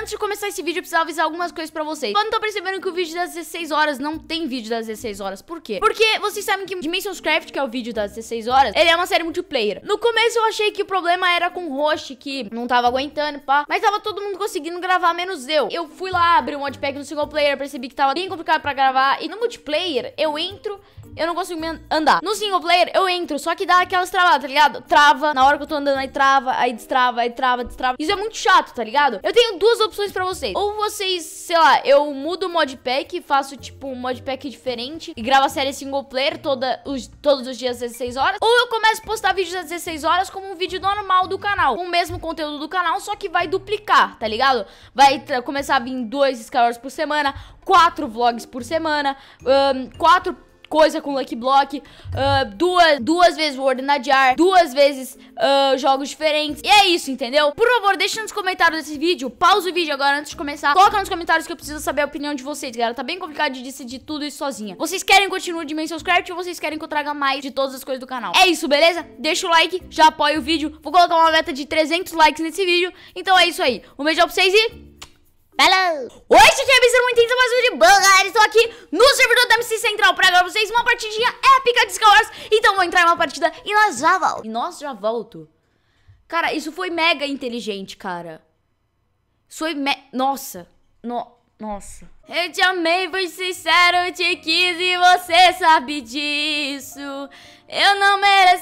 antes de começar esse vídeo, eu precisava avisar algumas coisas pra vocês. Quando tô percebendo que o vídeo das 16 horas não tem vídeo das 16 horas, por quê? Porque vocês sabem que Dimensions Craft, que é o vídeo das 16 horas, ele é uma série multiplayer. No começo eu achei que o problema era com o host, que não tava aguentando, pá. Mas tava todo mundo conseguindo gravar, menos eu. Eu fui lá, abri um modpack no single player, percebi que tava bem complicado pra gravar. E no multiplayer, eu entro, eu não consigo andar. No single player, eu entro, só que dá aquelas travadas, tá ligado? Trava, na hora que eu tô andando, aí trava, aí destrava, aí trava, destrava. Isso é muito chato, tá ligado? Eu tenho duas opções pra vocês. Ou vocês, sei lá, eu mudo o modpack, faço tipo um modpack diferente e gravo a série single player todos os dias às 16 horas. Ou eu começo a postar vídeos às 16 horas como um vídeo normal do canal, com o mesmo conteúdo do canal, só que vai duplicar, tá ligado? Vai começar a vir 2 Skywars por semana, 4 vlogs por semana, 4 coisa com Lucky Block, duas vezes World na Jar, 2 vezes jogos diferentes. E é isso, entendeu? Por favor, deixa nos comentários desse vídeo, pausa o vídeo agora antes de começar. Coloca nos comentários que eu preciso saber a opinião de vocês, galera. Tá bem complicado de decidir tudo isso sozinha. Vocês querem continuar Dimensions Craft ou vocês querem que eu traga mais de todas as coisas do canal? É isso, beleza? Deixa o like, já apoia o vídeo. Vou colocar uma meta de 300 likes nesse vídeo. Então é isso aí. Um beijão pra vocês e... Hello! Oi, gente, é bem muito mais um vídeo de boa, galera. Estou aqui no servidor da MC Central pra gravar pra vocês uma partidinha épica de Skywars. Então vou entrar em uma partida e nós já volto. Cara, isso foi mega inteligente, cara. Isso foi nossa. Nossa. Eu te amei, fui sincero, eu te quis e você sabe disso. Eu não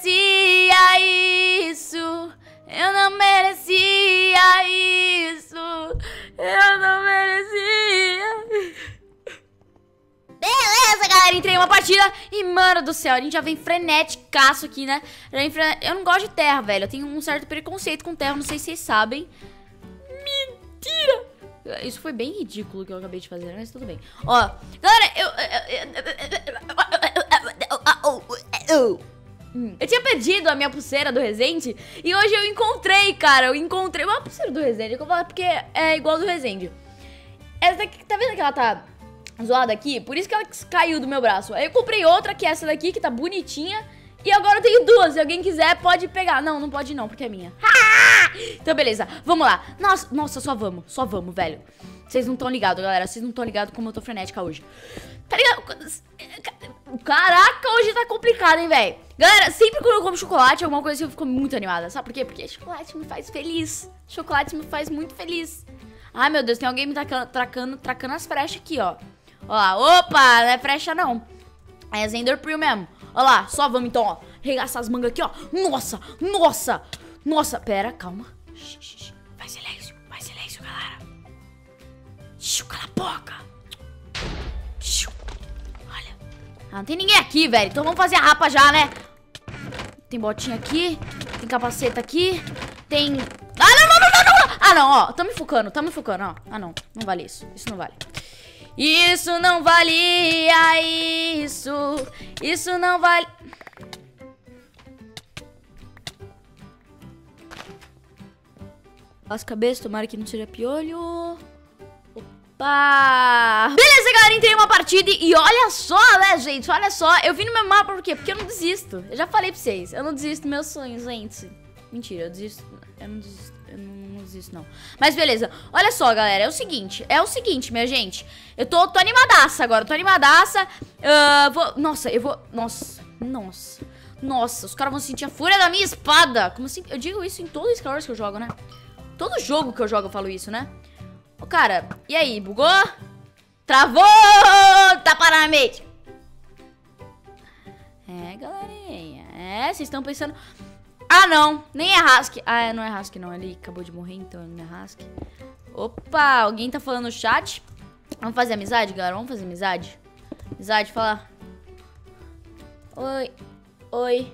merecia isso. Eu não merecia isso. Eu não merecia. Beleza, galera, entrei em uma partida e, mano do céu, a gente já vem freneticaço aqui, né? Eu não gosto de terra, velho. Eu tenho um certo preconceito com terra, não sei se vocês sabem. Mentira! Isso foi bem ridículo que eu acabei de fazer, mas tudo bem. Ó, galera, eu tinha perdido a minha pulseira do Resende e hoje eu encontrei, cara. Eu encontrei uma pulseira do Resende, que eu falo porque é igual do Resende. Essa daqui, tá vendo que ela tá zoada aqui? Por isso que ela caiu do meu braço. Aí eu comprei outra, que é essa daqui, que tá bonitinha. E agora eu tenho 2, se alguém quiser pode pegar. Não, não pode não, porque é minha. Então beleza, vamos lá. Nossa, só vamos, velho. Vocês não estão ligados, galera. Vocês não estão ligados como eu tô frenética hoje. Tá ligado? Caraca, hoje tá complicado, hein, velho. Galera, sempre quando eu como chocolate, alguma coisa assim, eu fico muito animada. Sabe por quê? Porque chocolate me faz feliz. Chocolate me faz muito feliz. Ai, meu Deus, tem alguém me tracando as frechas aqui, ó. Ó lá, opa, não é frecha não. É Zender Prill mesmo. Ó lá, só vamos então, ó. Regaçar as mangas aqui, ó. Nossa, pera, calma. Faz silêncio, galera. Cala a boca. Olha. Não tem ninguém aqui, velho. Então vamos fazer a rapa já, né? Tem botinha aqui. Tem capaceta aqui. Tem... não. Ah, não, ó. Tá me focando, ó. Ah, não. Não vale isso. Isso não vale. Isso não valia isso. Isso não vale... As cabeças, tomara que não seja piolho. Opa! Beleza, galera, entrei em uma partida e olha só, né, gente? Olha só, eu vim no meu mapa por quê? Porque eu não desisto. Eu já falei pra vocês, eu não desisto dos meus sonhos, gente. Mentira, eu desisto. Eu não desisto, não. Mas beleza, olha só, galera, é o seguinte, minha gente. Eu tô animadaça agora, Nossa, os caras vão sentir a fúria da minha espada. Como assim? Eu digo isso em todos os Skywars que eu jogo, né? Todo jogo que eu jogo eu falo isso, né? Ô, cara, e aí, bugou? Travou! Tá paramente! É, galerinha. É, vocês estão pensando... Ah, não, nem é Husky. Ah, não é Husky, não. Ele acabou de morrer, então não é Husky. Opa, alguém tá falando no chat? Vamos fazer amizade, galera? Vamos fazer amizade? Amizade, fala. Oi.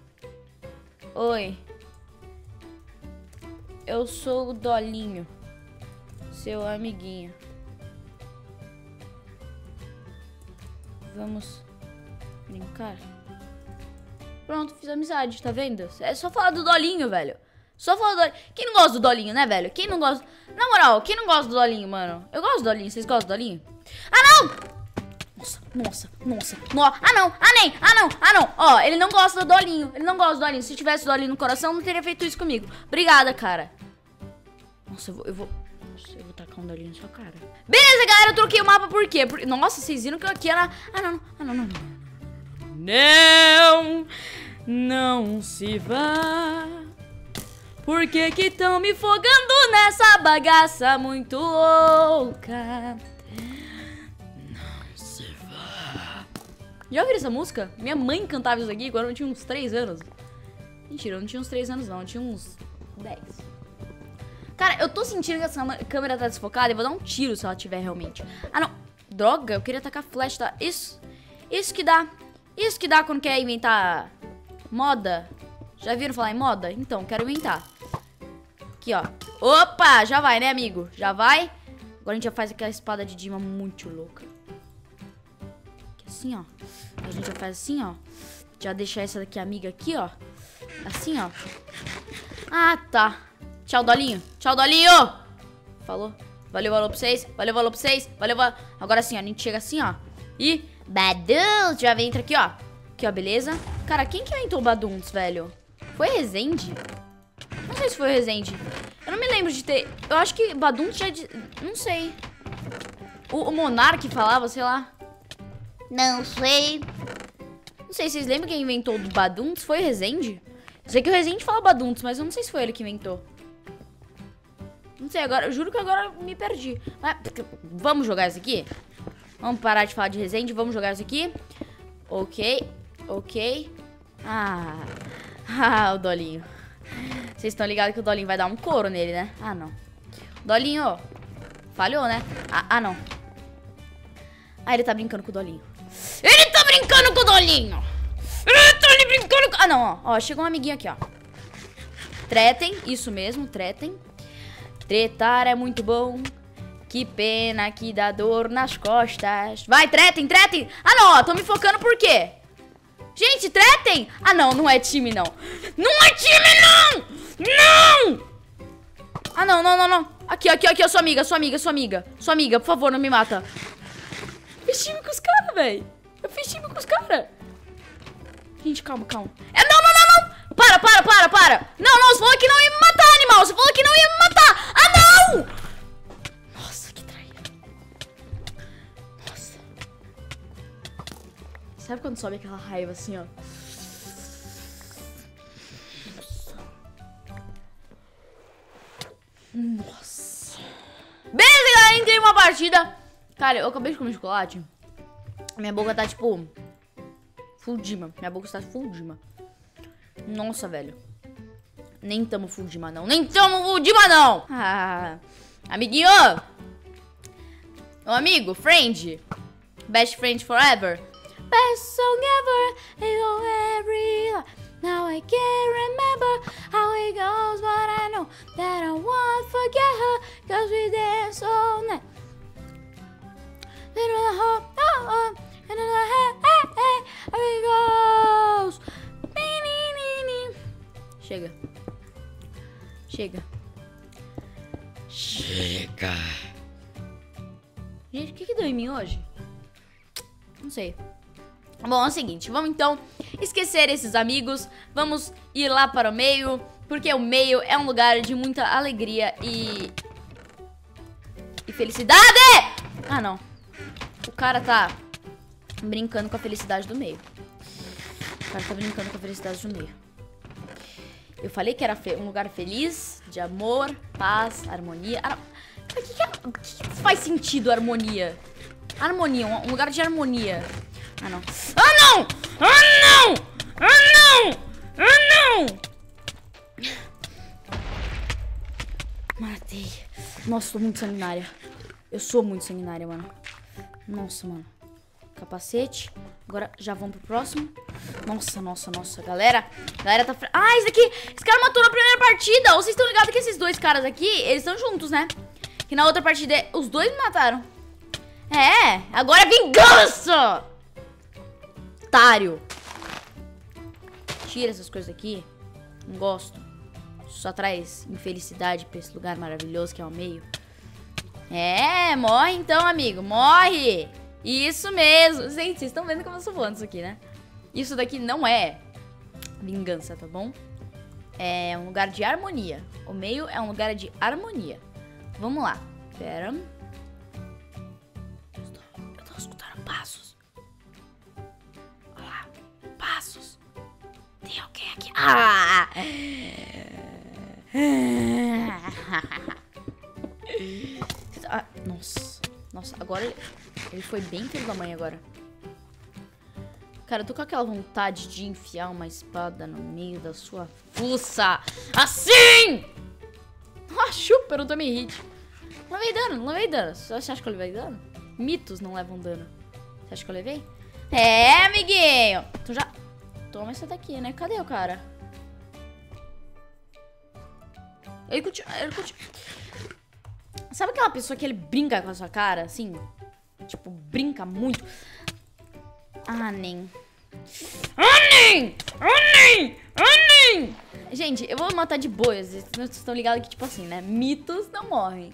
Eu sou o Dolinho, seu amiguinho. Vamos brincar? Pronto, fiz amizade, tá vendo? É só falar do Dolinho, velho. Só falar do Dolinho. Quem não gosta do Dolinho, né, velho? Quem não gosta... Na moral, quem não gosta do Dolinho, mano? Eu gosto do Dolinho, vocês gostam do Dolinho? Ah, não! Nossa. Ah, não. Ó, ele não gosta do Dolinho. Se tivesse o Dolinho no coração, não teria feito isso comigo. Obrigada, cara. Nossa, eu vou... Nossa, eu vou tacar um dolinho na sua cara. Beleza, galera, eu troquei o mapa por quê? Porque, nossa, vocês viram que eu aqui era... Não se vá. Por que que tão me fogando nessa bagaça muito louca? Não se vá. Já ouviram essa música? Minha mãe cantava isso aqui quando eu tinha uns 3 anos. Mentira, eu não tinha uns 3 anos não, eu tinha uns 10. Cara, eu tô sentindo que essa câmera tá desfocada e vou dar um tiro se ela tiver realmente. Ah, não. Droga, eu queria tacar flash, tá? Isso que dá. Isso que dá quando quer inventar moda. Já viram falar em moda? Então, quero inventar. Aqui, ó. Opa, já vai, né, amigo? Já vai. Agora a gente já faz aquela espada de Dima muito louca. Aqui, assim, ó. A gente já faz assim, ó. Já deixa essa daqui, amiga, aqui, ó. Assim, ó. Ah, tá. Tchau, Dolinho. Tchau, Dolinho. Falou. Valeu, valeu pra vocês. Valeu, valeu pra vocês. Valeu, valeu. Agora sim, ó. A gente chega assim, ó. E... Baduns. Já entra aqui, ó. Aqui, ó, beleza. Cara, quem que inventou o Baduns, velho? Foi Rezende? Não sei se foi Rezende. Eu não me lembro de ter... Eu acho que Baduns já... Não sei. O Monark falava, sei lá. Não sei. Não sei, vocês lembram quem inventou o Baduns? Foi Rezende? Eu sei que o Rezende fala Baduns, mas eu não sei se foi ele que inventou. Não sei, agora, eu juro que agora eu me perdi. Mas, vamos jogar isso aqui? Vamos parar de falar de Rezende, vamos jogar isso aqui. Ok, ok. O Dolinho. Vocês estão ligados que o Dolinho vai dar um couro nele, né? Ah, não. Dolinho, falhou, né? Não. Ele tá brincando com o Dolinho. Ele tá brincando com o Dolinho! Ele tá ali brincando com... não, ó. Chegou um amiguinho aqui, ó. Tretem, isso mesmo, tretem. Tretar é muito bom. Que pena que dá dor nas costas. Vai, tretem, tretem. Não, ó, tô me focando por quê? Gente, tretem. Não é time, não. Não é time, não! Não! Não. Aqui, ó, sua amiga, por favor, não me mata. Eu fiz time com os caras, velho. Gente, calma. Não! Para! Não, você falou que não ia me matar, animal! Você falou que não ia me matar! Não! Nossa, que traíra. Nossa. Sabe quando sobe aquela raiva assim, ó? Nossa. Beleza, galera, entrei em uma partida. Cara, eu acabei de comer chocolate. Minha boca tá, tipo... Fuldima. Minha boca está fuldima. Nossa, velho. Nem tamo fuldima, não. Amiguinho. Ô, amigo, friend. Best friend forever. Best song ever. Now I can't remember how it goes, but I know that I won't forget her, 'cause we dance all night. Little hope, and then hey, here it goes. Chega. Gente, o que deu em mim hoje? Não sei. Bom, é o seguinte, vamos então esquecer esses amigos. Vamos ir lá para o meio, porque o meio é um lugar de muita alegria e felicidade! Não. O cara tá brincando com a felicidade do meio. Eu falei que era um lugar feliz, de amor, paz, harmonia. O que faz sentido harmonia? Harmonia, um lugar de harmonia. Não! Matei. Nossa, tô muito sanguinária. Eu sou muito sanguinária, mano. Nossa, mano. Capacete. Agora já vamos pro próximo. Nossa. Galera tá... Esse cara matou na primeira partida. Ou vocês estão ligados que esses dois caras aqui, eles estão juntos, né? Que na outra partida, os dois me mataram. Agora é vingança! Otário. Tira essas coisas aqui. Não gosto. Só traz infelicidade pra esse lugar maravilhoso que é o meio. Morre então, amigo. Morre! Isso mesmo. Gente, vocês estão vendo como eu sou voando isso aqui, né? Isso daqui não é vingança, tá bom? É um lugar de harmonia. O meio é um lugar de harmonia. Vamos lá. Pera. Eu tô escutando passos. Olha lá. Passos. Tem alguém aqui. Ah! Nossa. Nossa, agora ele foi bem filho da mãe agora. Cara, eu tô com aquela vontade de enfiar uma espada no meio da sua fuça. Assim! Ah, chupa, eu não tomei hit. Não levei dano, não levei dano. Você acha que eu levei dano? Mitos não levam dano. Você acha que eu levei? É, amiguinho. Tu já... Toma essa daqui, né? Cadê o cara? Ele continua... Sabe aquela pessoa que ele brinca com a sua cara, assim? Tipo, brinca muito. Ah, nem. Anem! Anem! Anem! Gente, eu vou matar de boa. Vocês estão ligados que, tipo assim, né? Mitos não morrem.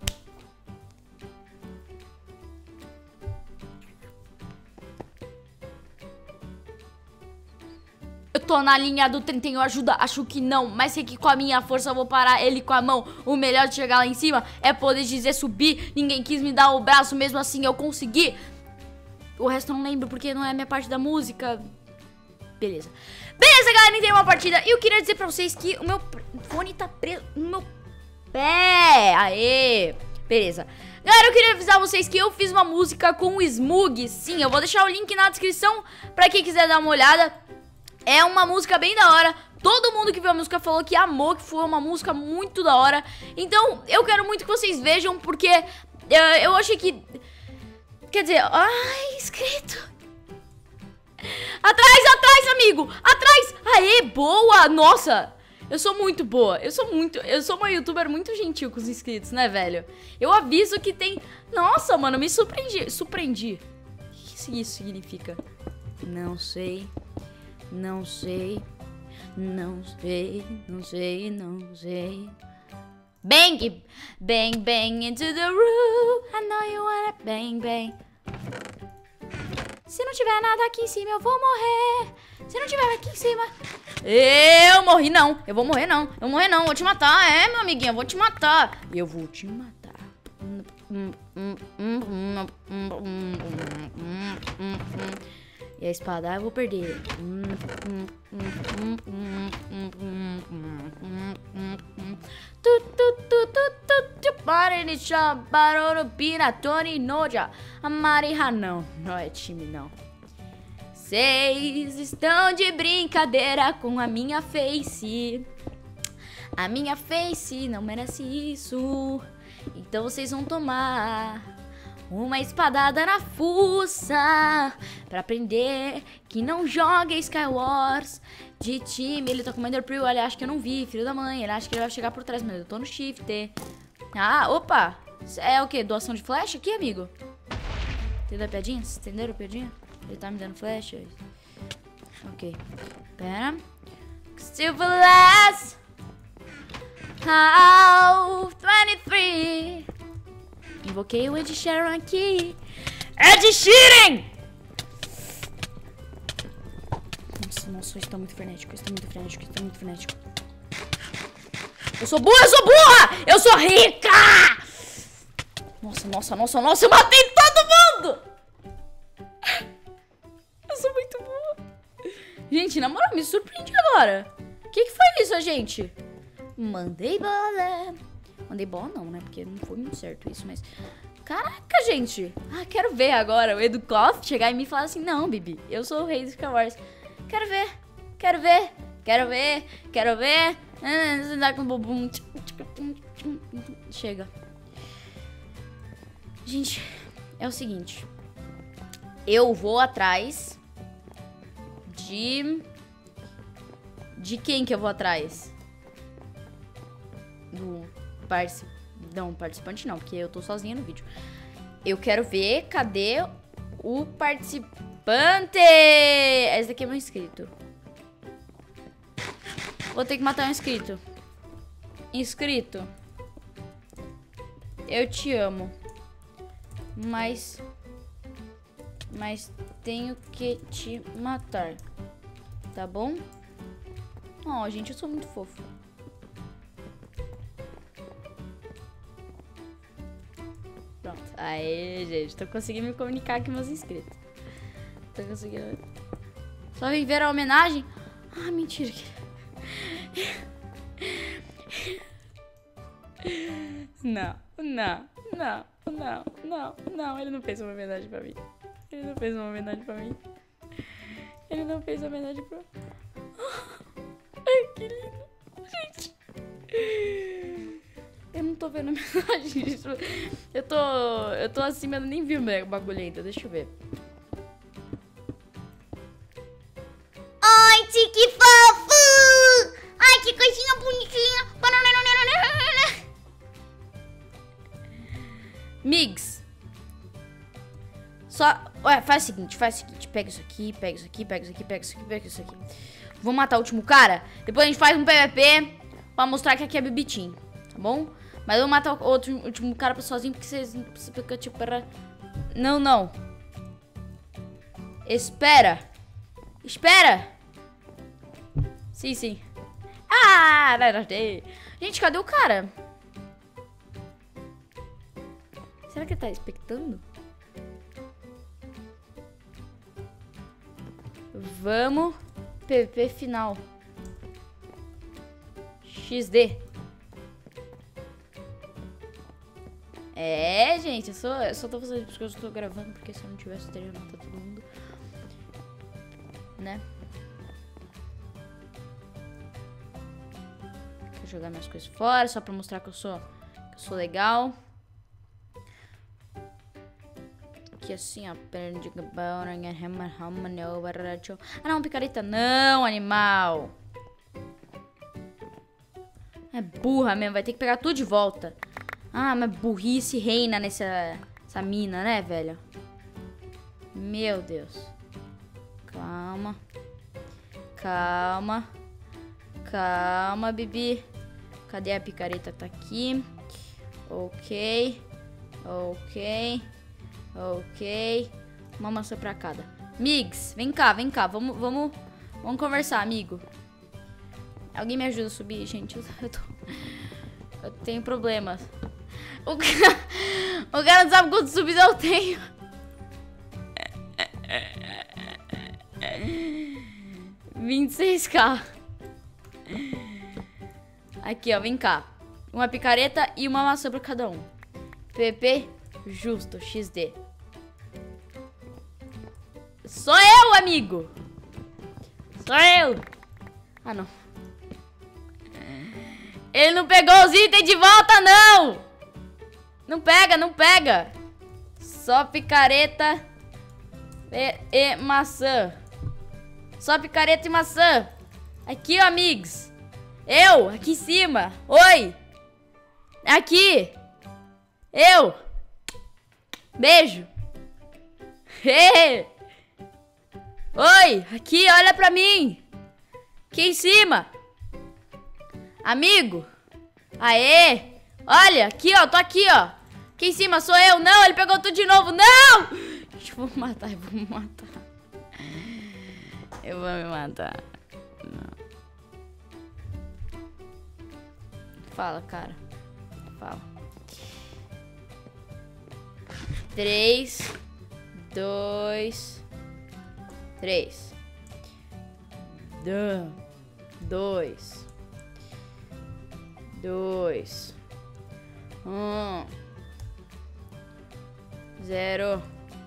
Eu tô na linha do trem, tenho ajuda, acho que não. Mas sei que com a minha força eu vou parar ele com a mão. O melhor de chegar lá em cima é poder dizer subir. Ninguém quis me dar o braço, mesmo assim eu consegui. O resto eu não lembro porque não é a minha parte da música. Beleza. Beleza, galera, entrei uma partida. E eu queria dizer pra vocês que o meu fone tá preso no meu pé. Aê. Beleza. Galera, eu queria avisar vocês que eu fiz uma música com o Smug. Sim, eu vou deixar o link na descrição pra quem quiser dar uma olhada. É uma música bem da hora. Todo mundo que viu a música falou que amou, que foi uma música muito da hora. Então, eu quero muito que vocês vejam, porque eu achei que... Quer dizer... Ai, inscrito. Atrás, atrás, amigo. Atrás. Aê, boa. Nossa, eu sou muito boa. Eu sou uma youtuber muito gentil com os inscritos, né, velho? Eu aviso que tem... Nossa, mano, me surpreendi. O que isso significa? Não sei. Não sei. Não sei. Não sei. Não sei. Bang! Bang, bang into the room. I know you wanna bang, bang. Se não tiver nada aqui em cima, eu vou morrer. Se não tiver aqui em cima... Eu morri não. Eu vou morrer não. Eu vou morrer não. Vou te matar. É, meu amiguinho. Eu vou te matar. Eu vou te matar. E a espada eu vou perder. Não é time não. Vocês estão de brincadeira com a minha face. A minha face não merece isso. Então vocês vão tomar uma espadada na fuça pra aprender que não joga Skywars de time. Ele tá com o Ender Pearl, ele acha que eu não vi, filho da mãe. Ele acha que ele vai chegar por trás, mas eu tô no shift. Ah, opa! É o quê? Doação de flash aqui, amigo? Entendeu a piadinha? Vocês entenderam a piadinha? Ele tá me dando flash. Ok. Pera. Silverless. How 23. Invoquei o Ed Sheeran aqui. Ed Sheeran! Nossa, isso tá muito frenético. Isso tá muito frenético. Isso tá muito frenético. Eu sou burra! Eu sou burra! Eu sou rica! Nossa, eu matei todo mundo! Eu sou muito burra. Gente, na moral, me surpreendi agora. O que foi isso, gente? Mandei bola. Mandei bola não, né? Porque não foi muito certo isso, mas... Caraca, gente. Ah, quero ver agora o EduCoff chegar em mim e falar assim... Não, Bibi, eu sou o rei dos Skywars. Quero ver. Quero ver. Quero ver. Quero ver. Chega. Gente, é o seguinte. Eu vou atrás de quem que eu vou atrás? Do participante não, porque eu tô sozinha no vídeo. Eu quero ver, cadê o participante? Esse daqui é meu inscrito. Vou ter que matar um inscrito. Inscrito, eu te amo, mas tenho que te matar, tá bom? Oh, gente, eu sou muito fofo. Pronto. Aê, gente. Tô conseguindo me comunicar aqui com meus inscritos. Tô conseguindo. Só vem ver a homenagem? Ah, mentira. Não. Ele não fez uma homenagem pra mim. Ele não fez uma homenagem pra mim. Ai, que lindo. Gente. Eu não tô vendo a homenagem. Eu tô assim, mas eu nem vi o bagulho ainda. Deixa eu ver. Ai, que fofo! Ai, que coisinha bonitinha! Migs. Só... Ué, faz o seguinte. Pega isso aqui, pega isso aqui, pega isso aqui, pega isso aqui, pega isso aqui. Vamos matar o último cara. Depois a gente faz um PVP pra mostrar que aqui é Bibitim, tá bom? Mas eu vou matar o último cara sozinho, porque vocês não precisam ficar tipo para... Não. Espera. Sim. Ah, gente, cadê o cara? Será que ele tá expectando? Vamos. PVP final. XD. É, gente, eu só tô fazendo isso porque eu tô gravando, porque se eu não tivesse, eu teria matado todo mundo. Né? Vou jogar minhas coisas fora, só pra mostrar que eu sou legal. Aqui assim, ó. Ah, não, picareta não, animal. É burra mesmo, vai ter que pegar tudo de volta. Ah, mas burrice reina nessa mina, né, velho? Meu Deus. Calma, Bibi. Cadê a picareta? Tá aqui. Ok. Uma maçã pra cada. Migs, vem cá. Vamos conversar, amigo. Alguém me ajuda a subir, gente? Eu tenho problemas. O cara não sabe quantos subs eu tenho. $26K. Aqui, ó, vem cá. Uma picareta e uma maçã pra cada um. PP justo, XD. Sou eu, amigo. Sou eu. Ah, não. Ele não pegou os itens de volta, não. Não pega. Só picareta e maçã. Só picareta e maçã. Aqui, ó, amigos. Eu, aqui em cima. Oi. Aqui. Eu. Beijo. Oi, aqui, olha pra mim. Aqui em cima. Amigo. Aê. Olha, aqui, ó, tô aqui, ó. Aqui em cima sou eu. Não, ele pegou tudo de novo. Não. Eu vou me matar. Eu vou me matar. Não. Fala, cara. Fala. 3, 2, 3. 2, 1, 0.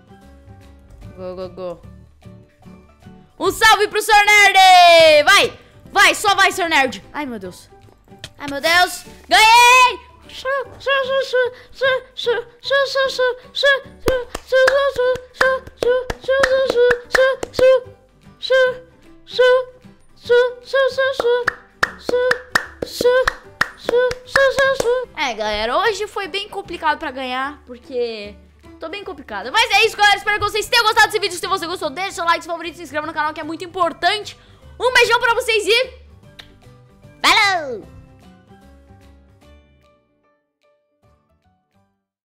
Go. Um salve pro Sr. Nerd! Vai, só vai, Sr. Nerd! Ai, meu Deus! Ganhei! É, galera, hoje foi bem complicado pra ganhar, porque tô bem complicado. Mas é isso, galera, espero que vocês tenham gostado desse vídeo. Se você gostou, deixa seu like, seu favorito, se inscreva no canal, que é muito importante. Um beijão pra vocês e... falou!